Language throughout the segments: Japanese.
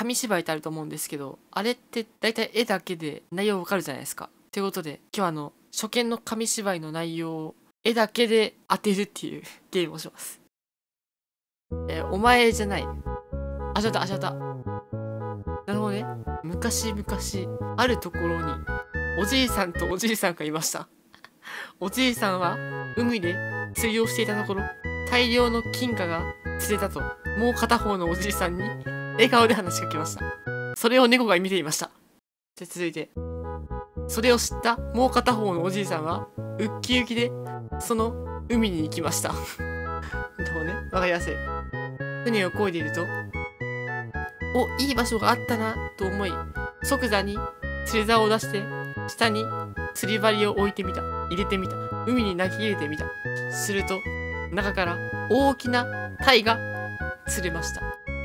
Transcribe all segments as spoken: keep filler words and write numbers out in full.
紙芝居ってあると思うんですけど、あれって大体絵だけで内容わかるじゃないですか。ということで、今日はあの、初見の紙芝居の内容を絵だけで当てるっていうゲームをします。えー、お前じゃない。あ、ちゃった、あ、ちゃった。なるほどね。昔々、あるところに、おじいさんとおじいさんがいました。おじいさんは、海で釣りをしていたところ、大量の金貨が釣れたと、もう片方のおじいさんに、笑顔で話しかけました。それを猫が見ていました。で、続いて、それを知ったもう片方のおじいさんは、ウッキウキで、その海に行きました。なるほどね。わかりやすい。船を漕いでいると、お、いい場所があったな、と思い、即座に釣り竿を出して、下に釣り針を置いてみた。入れてみた。海に投げ入れてみた。すると、中から大きな鯛が釣れました。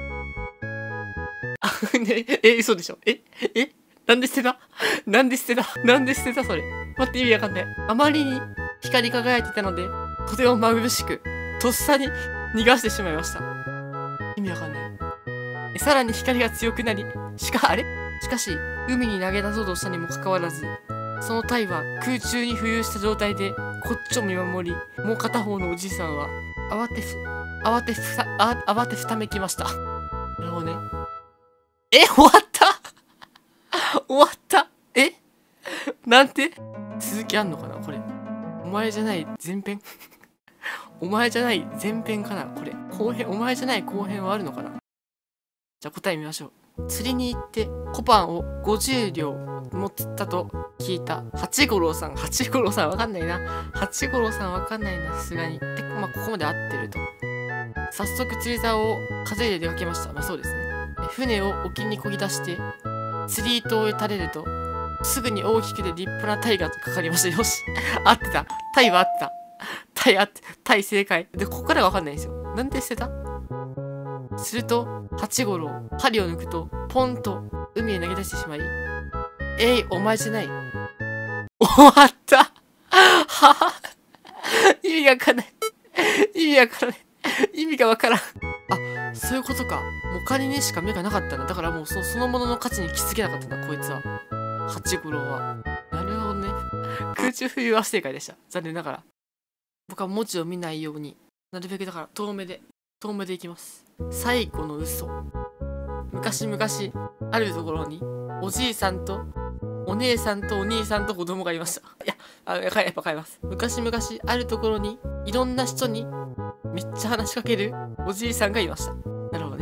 あ、ね、え、嘘でしょ？ええなんで捨てた？なんで捨てた？なんで捨てたそれ。待って、意味わかんない。あまりに光り輝いていたので、とても眩しく、とっさに逃がしてしまいました。意味わかんない。さらに光が強くなり、しか、あれしかし、海に投げ出そうとしたにもかかわらず、その鯛は空中に浮遊した状態で、こっちを見守り、もう片方のおじいさんは、慌てふ、慌てふた、あ、慌てふためきました。なるほどね。え、終わった終わったえなんて続きあんのかなこれ。お前じゃない前編お前じゃない前編かなこれ。後編、お前じゃない後編はあるのかな。じゃあ答え見ましょう。釣りに行ってコパンをごじゅうりょう持ったと聞いた八五郎さん。八五郎さんわかんないな。八五郎さんわかんないな、さすがに。で、まあ、ここまで合ってると。早速釣り竿を数えて出かけました。まあそうですね。船を沖に漕ぎ出して、釣り糸を垂れると、すぐに大きくて立派な鯛がかかりました。よし。合ってた。鯛は合ってた。鯛合って、鯛正解。で、ここからがわかんないんですよ。なんで捨てた？すると、八五郎、針を抜くと、ポンと海へ投げ出してしまい、えい、お前じゃない。終わったはは意味がわかんない。意味がわからない。意味がわからん。あ、そういうことか。もうお金にしか目がなかったんだ。だからもうそそのものの価値に気づけなかったんだ、こいつは。八五郎は。なるほどね。空中浮遊は不正解でした。残念ながら。僕は文字を見ないように、なるべくだから遠目で、遠目でいきます。最後の嘘。昔々、あるところに、おじいさんと、お姉さんとお兄さんと子供がいました。いや、あ、やっぱ変えます。昔々、あるところに、いろんな人に、めっちゃ話しかけるおじいさんがいました。なるほどね。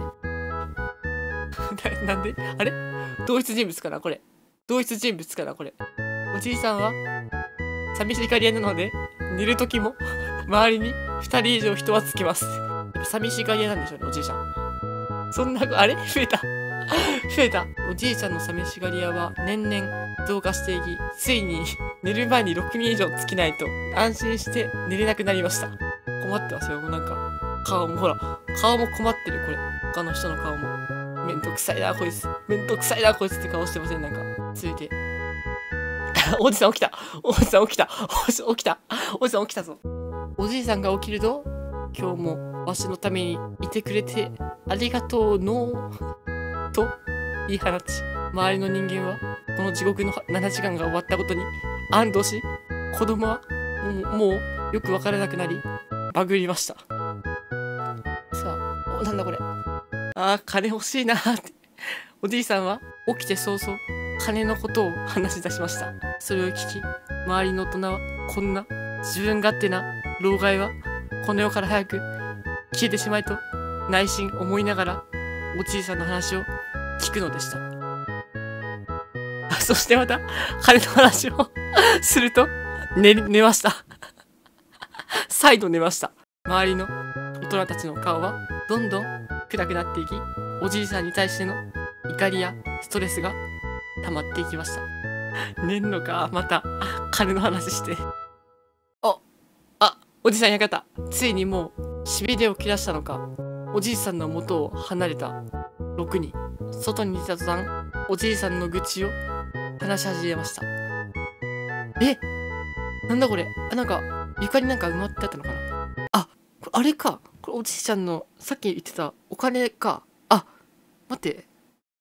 な、なんであれ同一人物かなこれ。同一人物かなこれ。おじいさんは、寂しがり屋なので、寝るときも、周りにふたり以上人はつきます。やっぱ寂しがり屋なんでしょうね、おじいちゃん。そんな、あれ増えた。増えた。おじいちゃんの寂しがり屋は年々増加していき、ついに寝る前にろくにん以上つきないと安心して寝れなくなりました。困ってますよ、もうなんか。顔もほら、顔も困ってる、これ。他の人の顔も。めんどくさいな、こいつ。めんどくさいな、こいつって顔してません、なんか。続いて。おじさん起きた。おじさん起きた。おじさん起きた。おじさん起きたぞ。おじいさんが起きると、今日もわしのためにいてくれてありがとうのと言い放ち、周りの人間はこの地獄のななじかんが終わったことに安堵し、子供はもう、もうよくわからなくなり、バグりました。さあ、お、なんだこれ。ああ、金欲しいなーって。おじいさんは起きて早々、金のことを話し出しました。それを聞き、周りの大人はこんな自分勝手な老害はこの世から早く消えてしまいと内心思いながらおじいさんの話を聞くのでした。そしてまた金の話をすると寝、寝ました。再度寝ました。周りの大人たちの顔はどんどん暗くなっていき、おじいさんに対しての怒りやストレスが溜まっていきました。寝んのか、また金の話して。あ、あ、おじさんやがた。ついにもうしびれを切らしたのか、おじいさんの元を離れたろくにん。外に出た途端、おじいさんの愚痴を話し始めました。え、なんだこれ。あ、なんか床になんか埋まってあったのかな。あ、これあれか。これおじいちゃんのさっき言ってたお金か。あ、待って。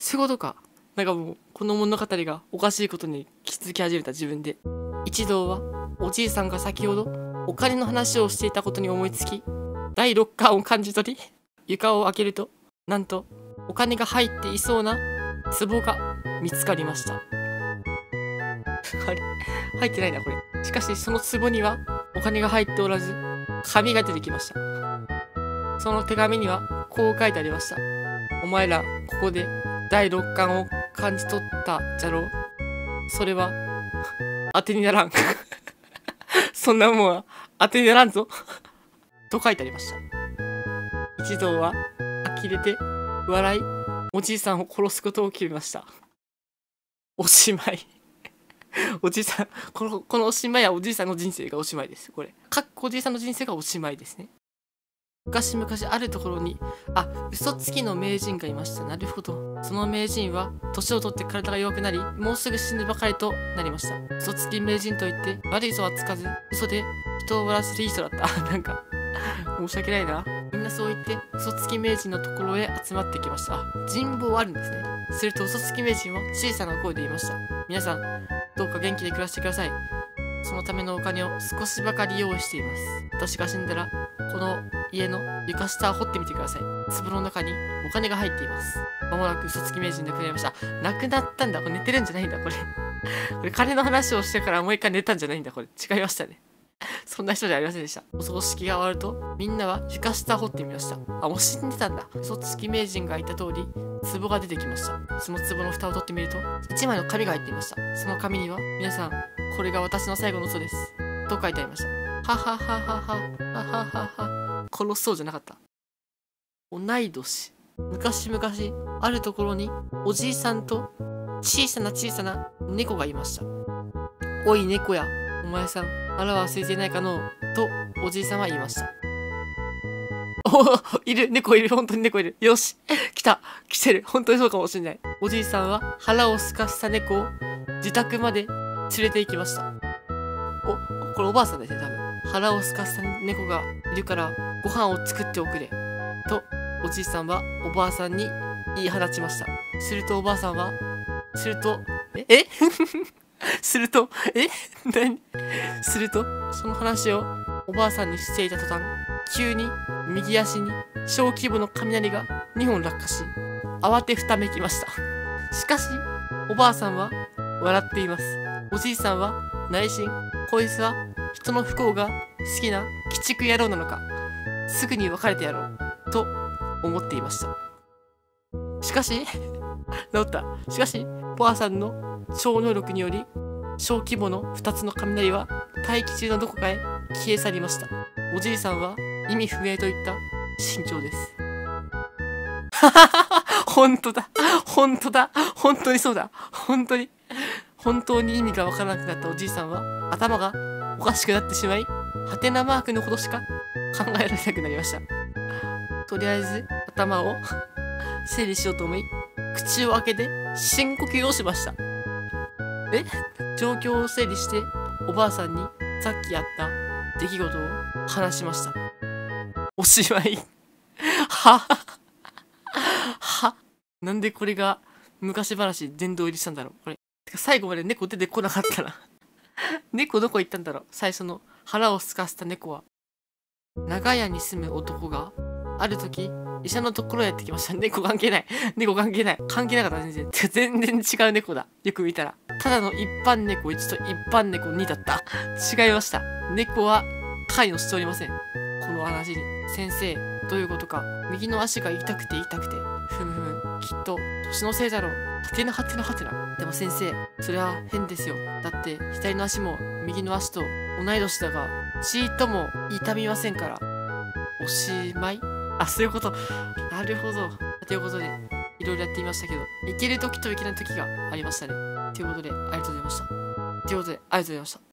そういうことか。なんかもう、この物語がおかしいことに気づき始めた自分で。一同は、おじいさんが先ほど、お金の話をしていたことに思いつき、だいろっかんを感じ取り、床を開けると、なんと、お金が入っていそうな壺が見つかりました。あれ入ってないな、これ。しかし、その壺には、お金が入っておらず、紙が出てきました。その手紙には、こう書いてありました。お前ら、ここで、だいろっかんを感じ取ったじゃろう。それは、当てにならん。そんなもんは、当てにならんぞ。と書いてありました。一同は、呆れて、笑い、おじいさんを殺すことを決めました。おしまい。おじいさん、この、このおしまいはおじいさんの人生がおしまいです。これ。かっこおじいさんの人生がおしまいですね。昔々あるところに、あ、嘘つきの名人がいました。なるほど。その名人は、年を取って体が弱くなり、もうすぐ死ぬばかりとなりました。嘘つき名人といって、悪い嘘はつかず、嘘で人を笑わせていい人だった。なんか、申し訳ないな。みんなそう言って、嘘つき名人のところへ集まってきました。人望あるんですね。すると嘘つき名人は小さな声で言いました。皆さん、どうか元気で暮らしてください。そのためのお金を少しばかり用意しています。私が死んだら、この家の床下を掘ってみてください。壺の中にお金が入っています。まもなく嘘つき名人亡くなりました。亡くなったんだ。これ寝てるんじゃないんだ、これ。これ金の話をしてからもう一回寝たんじゃないんだ、これ。違いましたね。そんな人じゃありませんでした。お葬式が終わると、みんなは床下を掘ってみました。あ、もう死んでたんだ。嘘つき名人が言った通り、壺が出てきました。その壺の蓋を取ってみると、一枚の紙が入っていました。その紙には、皆さん、これが私の最後の嘘です。と書いてありました。ははははは、はははは。殺そうじゃなかった。同い年。昔々、あるところに、おじいさんと、小さな小さな猫がいました。おい猫や、お前さん、腹は空いていないかのう、と、おじいさんは言いました。おお、いる、猫いる、本当に猫いる。よし、来た、来てる、本当にそうかもしれない。おじいさんは腹をすかした猫を自宅まで連れて行きました。お、これおばあさんですね、多分。腹をすかした猫がいるから、ご飯を作っておくれ。と、おじいさんはおばあさんに言い放ちました。するとおばあさんは、すると、ええすると、え何すると、その話をおばあさんにしていた途端、急に右足に小規模の雷がにほん落下し、慌てふためきました。しかし、おばあさんは笑っています。おじいさんは内心、こいつは人の不幸が好きな鬼畜野郎なのか、すぐに別れてやろう、と思っていました。しかし、治った。しかし、おばあさんの超能力により、小規模のふたつの雷は大気中のどこかへ消え去りました。おじいさんは意味不明といった心境です。ははは本当だ。本当だ。本当にそうだ。本当に。本当に意味がわからなくなったおじいさんは頭がおかしくなってしまい、ハテナマークのことしか考えられなくなりました。とりあえず頭を整理しようと思い、口を開けて深呼吸をしました。え状況を整理しておばあさんにさっきあった出来事を話しました。おしまい。ははなんでこれが昔話殿堂入りしたんだろうこれ。てか最後まで猫出てこなかったな。猫どこ行ったんだろう最初の腹をすかせた猫は。長屋に住む男がある時医者のところへやってきました。猫関係ない。猫関係ない。関係なかった全然。全然違う猫だ。よく見たら。ただの一般猫いちと一般猫にだった。違いました。猫は関与しておりません。この話に。先生、どういうことか。右の足が痛くて痛くて。ふむふむ。きっと、年のせいだろう。はてなはてなはてな。でも先生、それは変ですよ。だって、左の足も右の足と同い年だが、ちっとも痛みませんから。おしまいあ、そういうこと。なるほど。ということで、いろいろやってみましたけど、いける時といけない時がありましたね。ということで、ありがとうございました。ということで、ありがとうございました。